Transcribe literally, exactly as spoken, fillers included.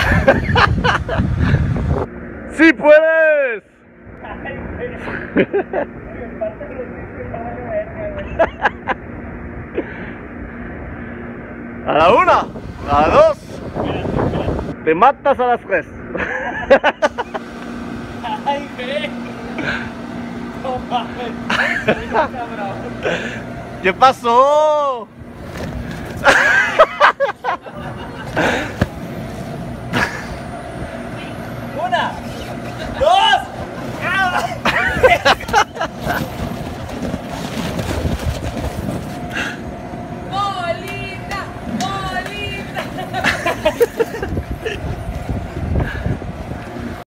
¡Sí puedes! A la una, a la dos, te matas a las tres. Ay, ve. No mames. ¿Qué pasó? Una, dos.